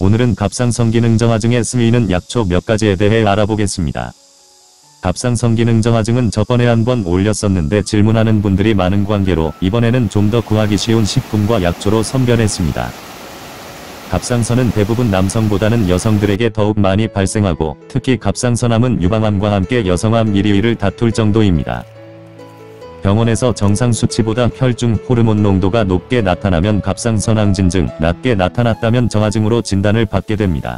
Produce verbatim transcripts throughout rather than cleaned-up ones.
오늘은 갑상선기능정화증에 쓰이는 약초 몇 가지에 대해 알아보겠습니다. 갑상선기능정화증은 저번에 한번 올렸었는데 질문하는 분들이 많은 관계로 이번에는 좀 더 구하기 쉬운 식품과 약초로 선별했습니다. 갑상선은 대부분 남성보다는 여성들에게 더욱 많이 발생하고 특히 갑상선암은 유방암과 함께 여성암 일, 이 위를 다툴 정도입니다. 병원에서 정상 수치보다 혈중 호르몬 농도가 높게 나타나면 갑상선항진증, 낮게 나타났다면 정화증으로 진단을 받게 됩니다.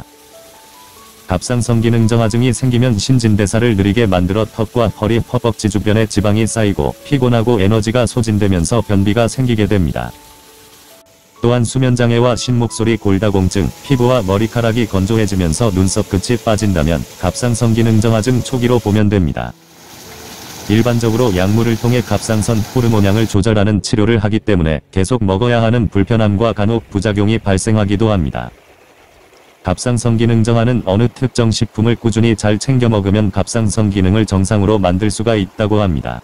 갑상선기능정화증이 생기면 신진대사를 느리게 만들어 턱과 허리, 허벅지 주변에 지방이 쌓이고 피곤하고 에너지가 소진되면서 변비가 생기게 됩니다. 또한 수면장애와 신목소리 골다공증, 피부와 머리카락이 건조해지면서 눈썹 끝이 빠진다면 갑상선기능정화증 초기로 보면 됩니다. 일반적으로 약물을 통해 갑상선 호르몬량을 조절하는 치료를 하기 때문에 계속 먹어야 하는 불편함과 간혹 부작용이 발생하기도 합니다. 갑상선기능정화는 어느 특정 식품을 꾸준히 잘 챙겨 먹으면 갑상선 기능을 정상으로 만들 수가 있다고 합니다.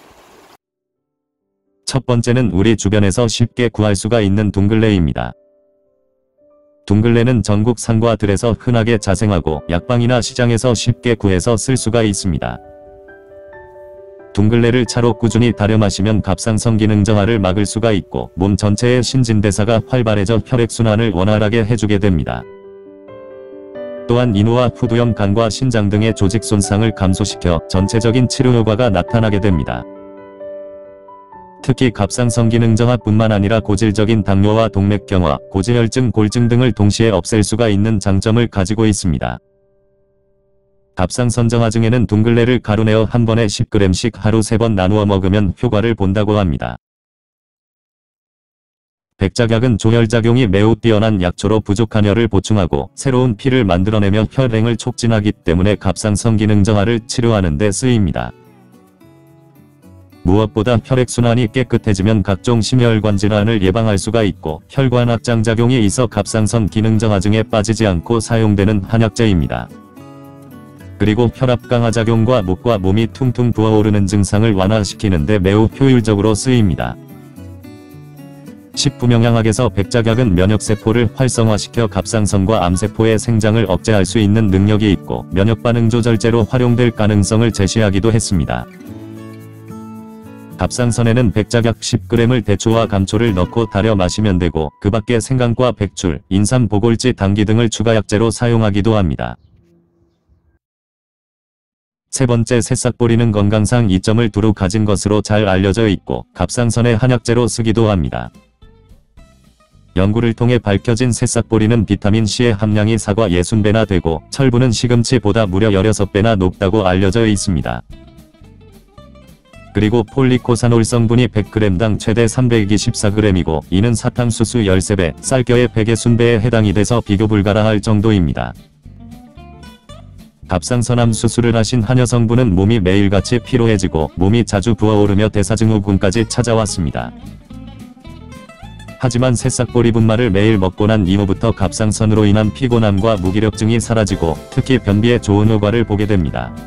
첫 번째는 우리 주변에서 쉽게 구할 수가 있는 둥글레입니다. 둥글레는 전국 산과 들에서 흔하게 자생하고 약방이나 시장에서 쉽게 구해서 쓸 수가 있습니다. 둥글레를 차로 꾸준히 다려 마시면 갑상선기능정화를 막을 수가 있고 몸 전체의 신진대사가 활발해져 혈액순환을 원활하게 해주게 됩니다. 또한 인후와 후두염, 간과 신장 등의 조직 손상을 감소시켜 전체적인 치료 효과가 나타나게 됩니다. 특히 갑상선기능정화뿐만 아니라 고질적인 당뇨와 동맥경화, 고지혈증, 골증 등을 동시에 없앨 수가 있는 장점을 가지고 있습니다. 갑상선정화증에는 둥글레를 가루내어 한 번에 십 그램씩 하루 세 번 나누어 먹으면 효과를 본다고 합니다. 백작약은 조혈작용이 매우 뛰어난 약초로 부족한 혈을 보충하고 새로운 피를 만들어내며 혈행을 촉진하기 때문에 갑상선기능정화를 치료하는 데 쓰입니다. 무엇보다 혈액순환이 깨끗해지면 각종 심혈관 질환을 예방할 수가 있고 혈관 확장작용이 있어 갑상선 기능정화증에 빠지지 않고 사용되는 한약재입니다. 그리고 혈압 강화작용과 목과 몸이 퉁퉁 부어오르는 증상을 완화시키는 데 매우 효율적으로 쓰입니다. 식품영양학에서 백작약은 면역세포를 활성화시켜 갑상선과 암세포의 생장을 억제할 수 있는 능력이 있고 면역반응 조절제로 활용될 가능성을 제시하기도 했습니다. 갑상선에는 백작약 십 그램을 대추와 감초를 넣고 다려 마시면 되고 그 밖에 생강과 백출, 인삼, 보골지, 당귀 등을 추가 약재로 사용하기도 합니다. 세 번째, 새싹보리는 건강상 이점을 두루 가진 것으로 잘 알려져 있고 갑상선의 한약재로 쓰기도 합니다. 연구를 통해 밝혀진 새싹보리는 비타민C의 함량이 사과 육십 배나 되고 철분은 시금치보다 무려 십육 배나 높다고 알려져 있습니다. 그리고 폴리코사놀 성분이 백 그램당 최대 삼백이십사 그램이고 이는 사탕수수 십삼 배, 쌀겨의 백육십 배에 해당이 돼서 비교 불가라 할 정도입니다. 갑상선암 수술을 하신 한 여성분은 몸이 매일같이 피로해지고 몸이 자주 부어오르며 대사증후군까지 찾아왔습니다. 하지만 새싹보리 분말을 매일 먹고 난 이후부터 갑상선으로 인한 피곤함과 무기력증이 사라지고 특히 변비에 좋은 효과를 보게 됩니다.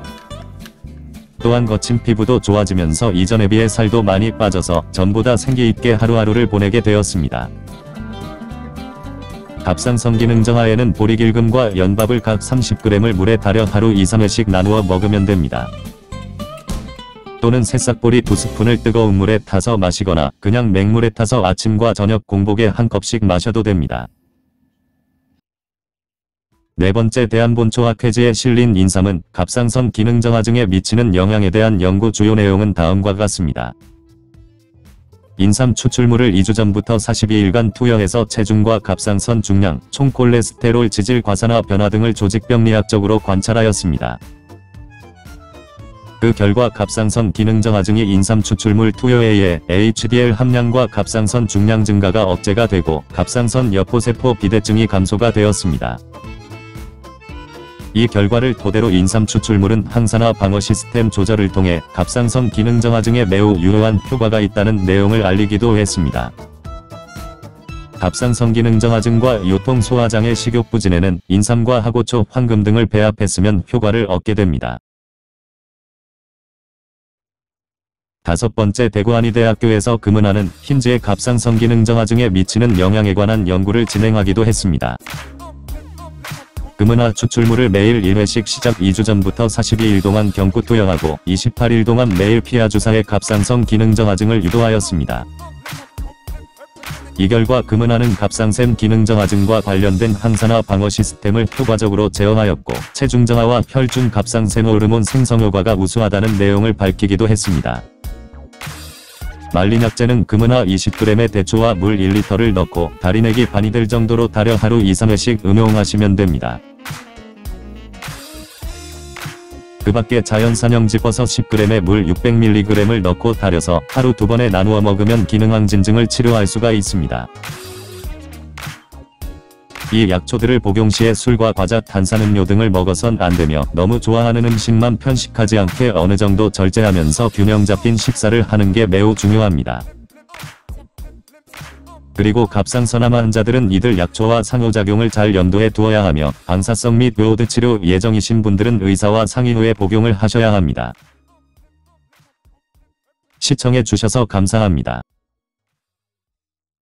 또한 거친 피부도 좋아지면서 이전에 비해 살도 많이 빠져서 전보다 생기있게 하루하루를 보내게 되었습니다. 갑상선기능정화에는 보리길금과 연밥을 각 삼십 그램을 물에 달여 하루 이, 삼 회씩 나누어 먹으면 됩니다. 또는 새싹보리 두 스푼을 뜨거운 물에 타서 마시거나 그냥 맹물에 타서 아침과 저녁 공복에 한 컵씩 마셔도 됩니다. 네 번째, 대한본초학회지에 실린 인삼은 갑상선 기능정화증에 미치는 영향에 대한 연구 주요 내용은 다음과 같습니다. 인삼 추출물을 이 주 전부터 사십이 일간 투여해서 체중과 갑상선 중량, 총콜레스테롤 지질 과산화 변화 등을 조직병리학적으로 관찰하였습니다. 그 결과 갑상선 기능정화증이 인삼 추출물 투여에 의해 에이치디엘 함량과 갑상선 중량 증가가 억제가 되고 갑상선 여포세포 비대증이 감소가 되었습니다. 이 결과를 토대로 인삼 추출물은 항산화 방어 시스템 조절을 통해 갑상선 기능정화증에 매우 유효한 효과가 있다는 내용을 알리기도 했습니다. 갑상선 기능정화증과 요통 소화장애 식욕부진에는 인삼과 하고초, 황금 등을 배합했으면 효과를 얻게 됩니다. 다섯 번째, 대구한의대학교에서 금은하는 흰지의 갑상선 기능정화증에 미치는 영향에 관한 연구를 진행하기도 했습니다. 금은화 추출물을 매일 일 회씩 시작 이 주 전부터 사십이 일 동안 경구 투여하고 이십팔 일 동안 매일 피하 주사의 갑상선 기능 저하증을 유도하였습니다. 이 결과 금은화는 갑상샘 기능 저하증과 관련된 항산화 방어 시스템을 효과적으로 제어하였고 체중 저하와 혈중 갑상샘 호르몬 생성 효과가 우수하다는 내용을 밝히기도 했습니다. 말린 약재는 금은화 이십 그램에 대추와 물 일 리터를 넣고 다리내기 반이 될 정도로 달여 하루 이, 삼 회씩 음용하시면 됩니다. 그 밖에 자연산염지버섯 십 그램에 물 육백 밀리그램을 넣고 달여서 하루 두 번에 나누어 먹으면 기능항진증을 치료할 수가 있습니다. 이 약초들을 복용 시에 술과 과자, 탄산음료 등을 먹어선 안되며 너무 좋아하는 음식만 편식하지 않게 어느 정도 절제하면서 균형 잡힌 식사를 하는 게 매우 중요합니다. 그리고 갑상선암 환자들은 이들 약초와 상호작용을 잘 염두에 두어야 하며 방사성 및 요오드 치료 예정이신 분들은 의사와 상의 후에 복용을 하셔야 합니다. 시청해 주셔서 감사합니다.